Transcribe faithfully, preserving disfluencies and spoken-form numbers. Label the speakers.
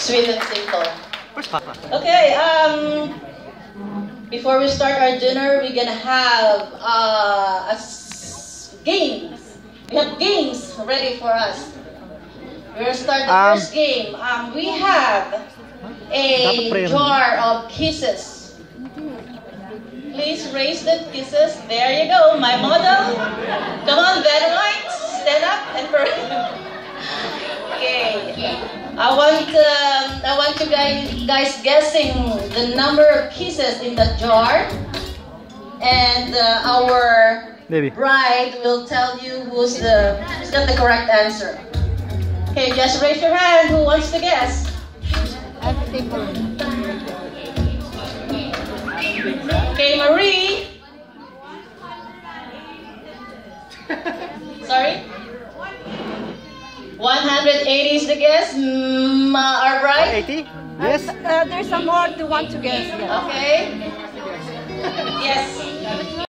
Speaker 1: Sweet and simple. Okay, um, before we start our dinner, we're gonna have uh, a s games. We have games ready for us. We're gonna start the
Speaker 2: Um,
Speaker 1: first game. Um, we have a jar of kisses. Please raise the kisses. There you go, my model. Come on, Venomite, stand up and okay. I want um, I want you guys guys guessing the number of kisses in the jar, and uh, our
Speaker 2: Maybe.
Speaker 1: bride will tell you who's the who's got the correct answer. Okay, just raise your hand. Who wants to guess? Okay, Marie. Sorry? one hundred eighty is the guess. Mm, uh, our bride?
Speaker 2: eighty? Yes.
Speaker 3: Uh, there's some more to want to guess. Yeah.
Speaker 1: Okay. Yes.